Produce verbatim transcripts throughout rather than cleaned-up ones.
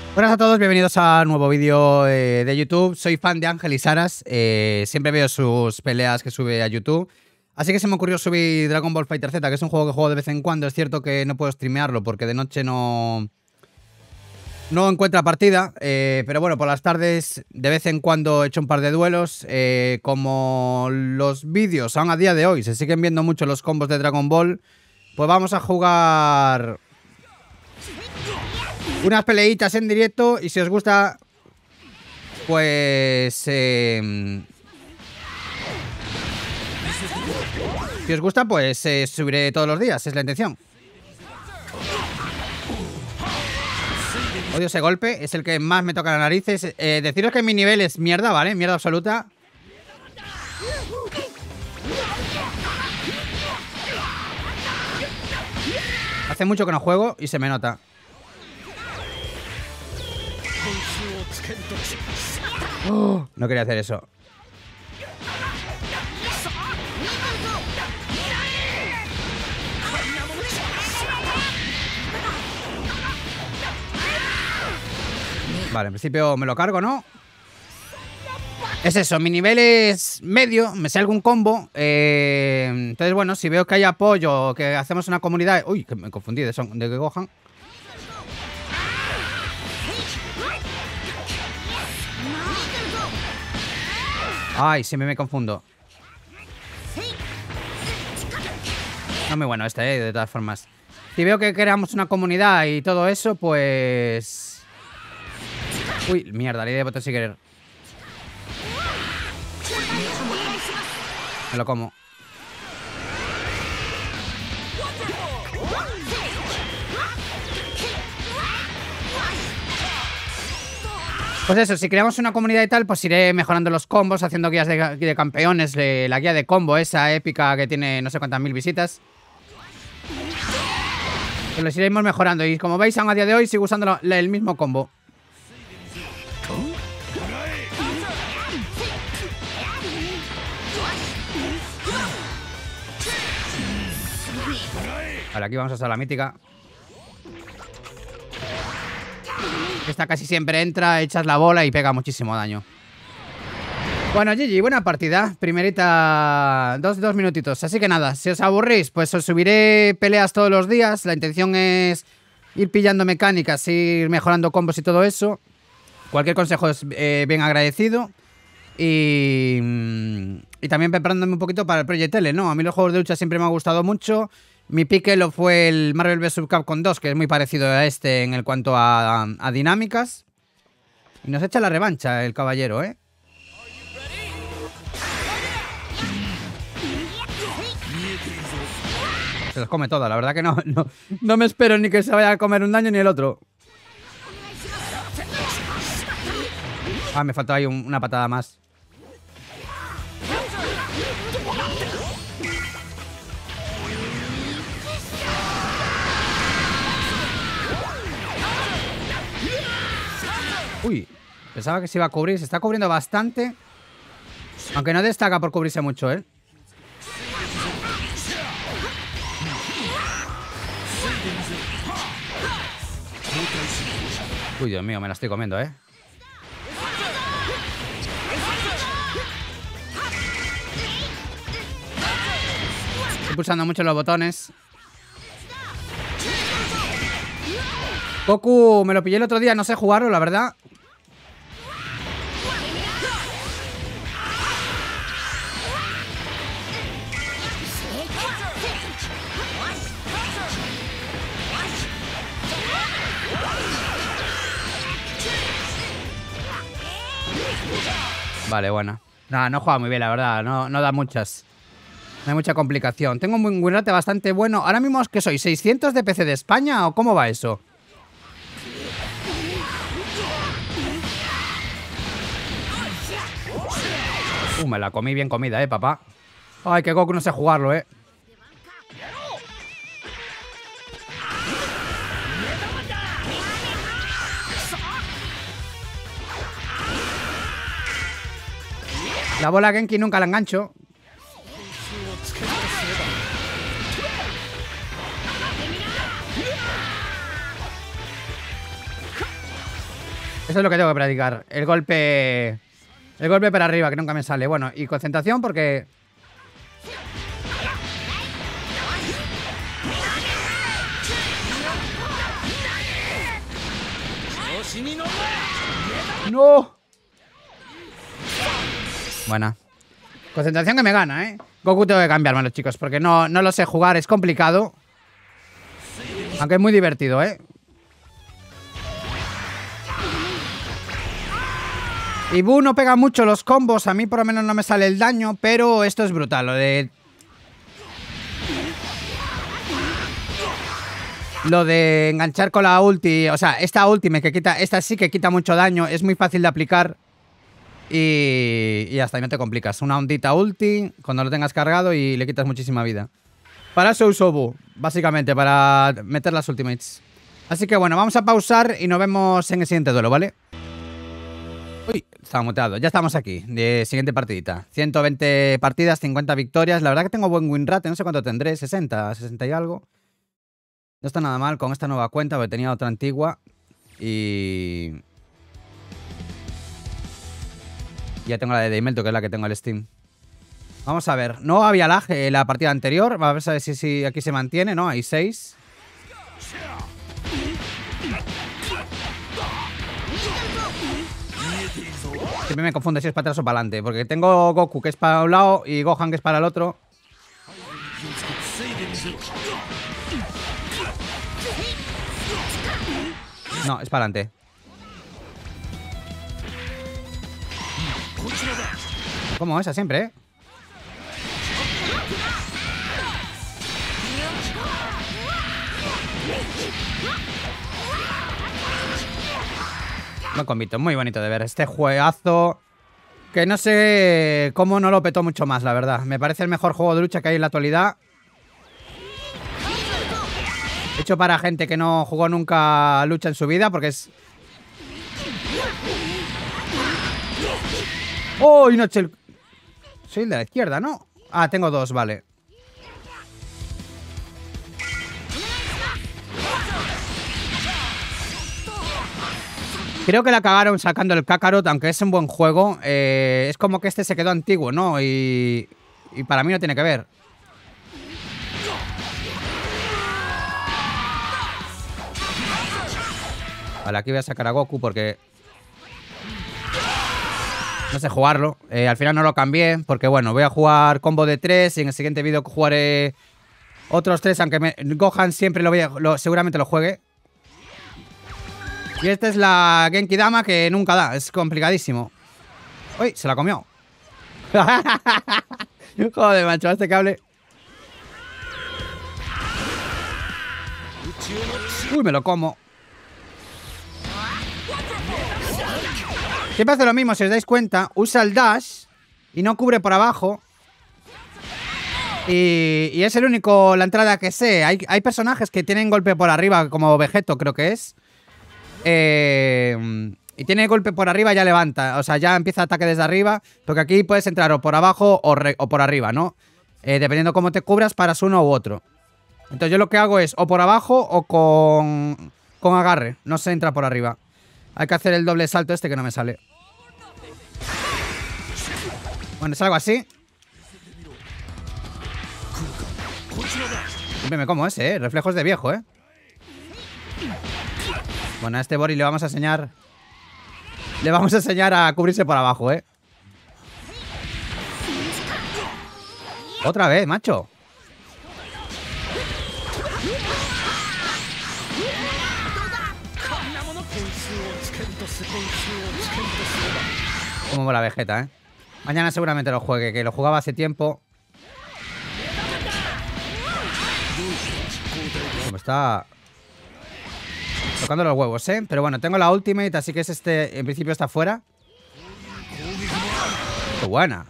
Buenas a todos, bienvenidos a un nuevo vídeo eh, de YouTube. Soy fan de Ángel y Saras, eh, siempre veo sus peleas que sube a YouTube. Así que se me ocurrió subir Dragon Ball Fighter Z, que es un juego que juego de vez en cuando. Es cierto que no puedo streamearlo porque de noche no, no encuentra partida. Eh, pero bueno, por las tardes de vez en cuando he hecho un par de duelos. Eh, como los vídeos, aún a día de hoy, se siguen viendo mucho los combos de Dragon Ball, pues vamos a jugar unas peleitas en directo. Y si os gusta, pues... Eh, si os gusta, pues eh, subiré todos los días, es la intención. Odio ese golpe, es el que más me toca las narices. eh, Deciros que mi nivel es mierda, ¿vale? Mierda absoluta. Hace mucho que no juego y se me nota. Oh, no quería hacer eso. Vale, en principio me lo cargo, ¿no? Es eso, mi nivel es medio, me sé algún combo. eh, Entonces, bueno, si veo que hay apoyo, que hacemos una comunidad... Uy, que me confundí de, son, de que Gohan. Ay, siempre me confundo. No muy bueno este, eh, de todas formas. Si veo que creamos una comunidad y todo eso, pues... Uy, mierda, le di de botón sin querer. Me lo como. Pues eso, si creamos una comunidad y tal, pues iré mejorando los combos, haciendo guías de, de campeones, de, la guía de combo esa épica que tiene no sé cuántas mil visitas. Pues los iremos mejorando y como veis, aún a día de hoy sigo usando lo, la, el mismo combo. Vale, aquí vamos a usar la mítica. Esta casi siempre entra, echas la bola y pega muchísimo daño. Bueno, G G, buena partida. Primerita, dos, dos minutitos. Así que nada, si os aburrís, pues os subiré peleas todos los días. La intención es ir pillando mecánicas, ir mejorando combos y todo eso. Cualquier consejo es eh, bien agradecido. Y, y también preparándome un poquito para el Project L, ¿no? A mí los juegos de lucha siempre me han gustado mucho. Mi pique lo fue el Marvel versus. Capcom dos, que es muy parecido a este en el cuanto a, a, a dinámicas. Y nos echa la revancha el caballero, ¿eh? Se los come toda, la verdad que no, no, no me espero ni que se vaya a comer un daño ni el otro. Ah, me faltó ahí un, una patada más. Uy, pensaba que se iba a cubrir. Se está cubriendo bastante. Aunque no destaca por cubrirse mucho, ¿eh? Uy, Dios mío, me la estoy comiendo, ¿eh? Estoy pulsando mucho los botones. Goku me lo pillé el otro día, no sé jugarlo, la verdad. Vale, bueno. Nada, no juega muy bien, la verdad. No, no da muchas. No hay mucha complicación. Tengo un win rate bastante bueno. Ahora mismo, ¿qué soy? ¿seiscientos de P C de España o cómo va eso? Uh, me la comí bien comida, eh, papá. Ay, que Goku no sé jugarlo, eh. La bola Genki nunca la engancho. Eso es lo que tengo que practicar. El golpe... El golpe para arriba, que nunca me sale. Bueno, y concentración porque... ¡No! Buena. Concentración que me gana, ¿eh? Goku tengo que cambiármelo, chicos, porque no, no lo sé jugar, es complicado. Aunque es muy divertido, ¿eh? Y Bu no pega mucho los combos, a mí por lo menos no me sale el daño, pero esto es brutal, lo de... Lo de enganchar con la ulti, o sea, esta ulti que quita, esta sí que quita mucho daño, es muy fácil de aplicar. Y, y hasta ahí no te complicas. Una ondita ulti, cuando lo tengas cargado y le quitas muchísima vida. Para eso uso Bu, básicamente, para meter las ultimates. Así que bueno, vamos a pausar y nos vemos en el siguiente duelo, ¿vale? Uy, estaba muteado. Ya estamos aquí, de siguiente partidita. ciento veinte partidas, cincuenta victorias. La verdad que tengo buen win rate, no sé cuánto tendré, sesenta, sesenta y algo. No está nada mal con esta nueva cuenta, porque tenía otra antigua. Y... ya tengo la de Daimelto, que es la que tengo el Steam. Vamos a ver. No había lag en la partida anterior. Vamos a ver si, si aquí se mantiene, ¿no? Hay seis. Siempre me confunde si es para atrás o para adelante. Porque tengo Goku, que es para un lado, y Gohan, que es para el otro. No, es para adelante. Como esa siempre, ¿eh? Buen combito, muy bonito de ver. Este juegazo que no sé cómo no lo petó mucho más, la verdad. Me parece el mejor juego de lucha que hay en la actualidad. Hecho para gente que no jugó nunca lucha en su vida, porque es... ¡Oh! Y no el... Soy el de la izquierda, ¿no? Ah, tengo dos, vale. Creo que la cagaron sacando el Kakarot, aunque es un buen juego. Eh, es como que este se quedó antiguo, ¿no? Y, y para mí no tiene que ver. Vale, aquí voy a sacar a Goku porque... no sé jugarlo. Eh, al final no lo cambié porque, bueno, voy a jugar combo de tres y en el siguiente vídeo jugaré otros tres, aunque me... Gohan siempre lo voy a... Lo, seguramente lo juegue. Y esta es la Genki Dama que nunca da. Es complicadísimo. Uy, se la comió. Joder, macho, este cable. Uy, me lo como. Siempre hace lo mismo, si os dais cuenta. Usa el dash y no cubre por abajo. Y, y es el único, la entrada que sé. Hay, hay personajes que tienen golpe por arriba, como Vegeto creo que es. Eh, y tiene golpe por arriba y ya levanta. O sea, ya empieza ataque desde arriba. Porque aquí puedes entrar o por abajo o, re, o por arriba, ¿no? Eh, dependiendo cómo te cubras, paras uno u otro. Entonces yo lo que hago es o por abajo o con, con agarre. No se entra por arriba. Hay que hacer el doble salto este que no me sale. Bueno, es algo así. Siempre me como ese, ¿eh? Reflejos de viejo, ¿eh? Bueno, a este Bori le vamos a enseñar... Le vamos a enseñar a cubrirse por abajo, ¿eh? Otra vez, macho. Como mola Vegeta, ¿eh? Mañana seguramente lo juegue, que lo jugaba hace tiempo. Como está... tocando los huevos, ¿eh? Pero bueno, tengo la ultimate, así que es este... en principio está fuera. ¡Qué buena!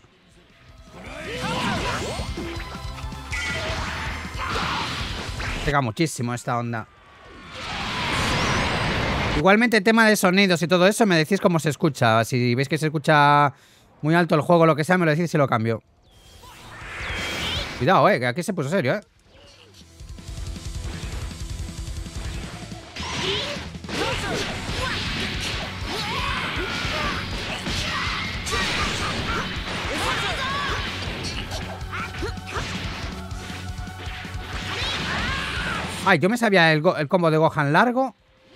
Pega muchísimo esta onda. Igualmente, tema de sonidos y todo eso, me decís cómo se escucha. Si veis que se escucha muy alto el juego o lo que sea, me lo decís y lo cambio. Cuidado, eh, que aquí se puso serio, eh. Ay, yo me sabía el, el combo de Gohan largo.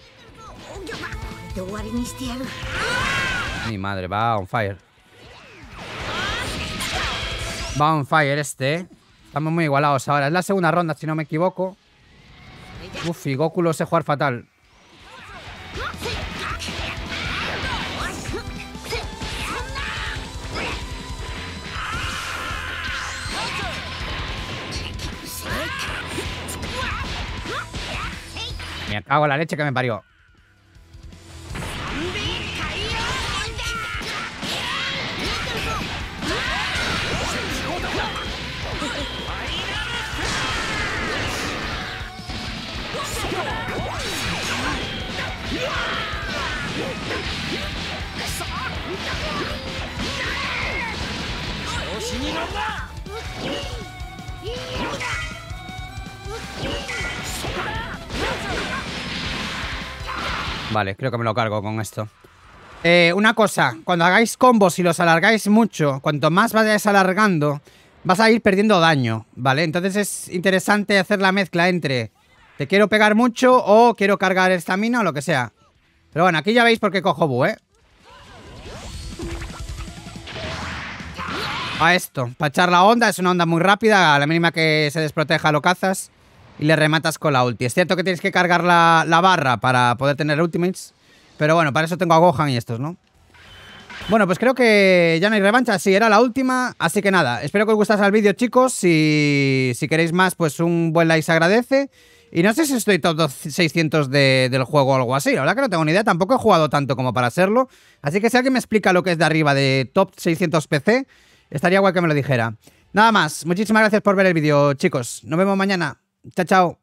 Mi madre, va on fire. Va on fire este, ¿eh? Estamos muy igualados ahora. Es la segunda ronda, si no me equivoco. Uf, y Goku lo sé jugar fatal. Me cago en la leche que me parió. Vale, creo que me lo cargo con esto. Eh, una cosa, cuando hagáis combos y los alargáis mucho, cuanto más vayáis alargando, vas a ir perdiendo daño, ¿vale? Entonces es interesante hacer la mezcla entre te quiero pegar mucho o quiero cargar estamina o lo que sea. Pero bueno, aquí ya veis por qué cojo Bu, ¿eh? A esto, para echar la onda, es una onda muy rápida, a la mínima que se desproteja lo cazas y le rematas con la ulti. Es cierto que tienes que cargar la, la barra para poder tener ultimates, pero bueno, para eso tengo a Gohan y estos, ¿no? Bueno, pues creo que ya no hay revancha, sí, era la última, así que nada, espero que os gustase el vídeo, chicos. Si, si queréis más, pues un buen like se agradece. Y no sé si estoy top seiscientos de, del juego o algo así, la verdad que no tengo ni idea, tampoco he jugado tanto como para serlo. Así que si alguien me explica lo que es de arriba de top seiscientos P C, estaría guay que me lo dijera. Nada más, muchísimas gracias por ver el vídeo, chicos. Nos vemos mañana. Chao, chao.